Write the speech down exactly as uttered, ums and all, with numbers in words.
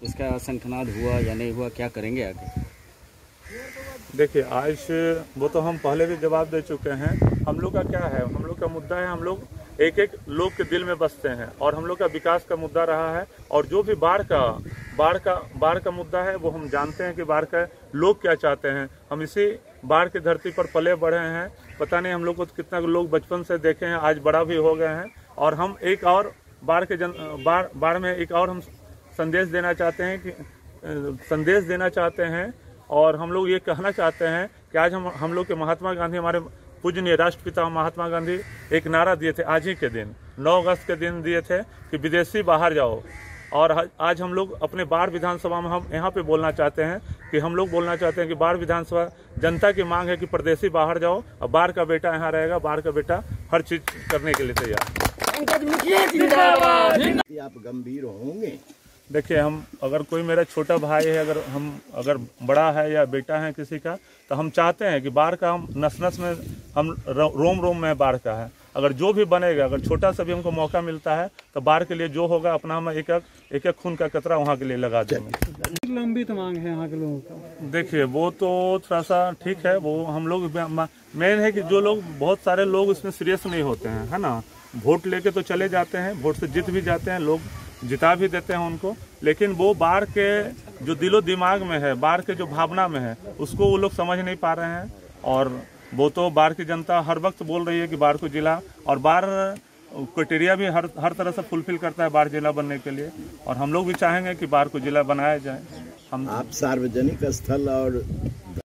इसका शंखनाद हुआ या नहीं हुआ, क्या करेंगे आगे? देखिए, आज वो तो हम पहले भी जवाब दे चुके हैं। हम लोग का क्या है, हम लोग का मुद्दा है, हम लोग एक एक लोग के दिल में बसते हैं और हम लोग का विकास का मुद्दा रहा है। और जो भी बाढ़ का बाढ़ का बाढ़ का मुद्दा है वो हम जानते हैं कि बाढ़ का लोग क्या चाहते हैं। हम इसी बाढ़ की धरती पर पले बढ़े हैं। पता नहीं हम लोग को कितना लोग बचपन से देखे हैं, आज बड़ा भी हो गए हैं। और हम एक और बाढ़ के जन बाढ़ बाढ़ में एक और हम संदेश देना चाहते हैं कि संदेश देना चाहते हैं और हम लोग ये कहना चाहते हैं कि आज हम हम लोग के महात्मा गांधी, हमारे पूजनीय राष्ट्रपिता महात्मा गांधी एक नारा दिए थे आज ही के दिन, नौ अगस्त के दिन दिए थे कि विदेशी बाहर जाओ। और आज हम लोग अपने बाढ़ विधानसभा में हम यहाँ पे बोलना चाहते हैं कि हम लोग बोलना चाहते हैं कि बाढ़ विधानसभा जनता की मांग है कि परदेशी बाहर जाओ और बाढ़ का बेटा यहाँ रहेगा। बाढ़ का बेटा हर चीज करने के लिए तैयार। आप गंभीर होंगे। देखिए, हम अगर कोई मेरा छोटा भाई है, अगर हम अगर बड़ा है या बेटा है किसी का, तो हम चाहते हैं कि बाढ़ का हम नस नस में, हम रोम रोम में बाढ़ का है। अगर जो भी बनेगा, अगर छोटा सा भी हमको मौका मिलता है तो बाढ़ के लिए जो होगा अपना हम एक एक एक खून का कतरा वहाँ के लिए लगा देंगे। लंबी तो मांग है यहाँ के लोगों का। देखिए, वो तो थोड़ा सा ठीक है, वो हम लोग मेन है कि जो लोग, बहुत सारे लोग इसमें सीरियस नहीं होते हैं, है ना। वोट लेके तो चले जाते हैं, वोट से जीत भी जाते हैं, लोग जिता भी देते हैं उनको, लेकिन वो बाढ़ के जो दिलो दिमाग में है, बाढ़ के जो भावना में है, उसको वो लोग समझ नहीं पा रहे हैं। और वो तो बाढ़ की जनता हर वक्त बोल रही है कि बाढ़ को जिला, और बाढ़ क्राइटेरिया भी हर हर तरह से फुलफिल करता है बाढ़ जिला बनने के लिए। और हम लोग भी चाहेंगे कि बाढ़ को जिला बनाया जाए। हम आप सार्वजनिक स्थल और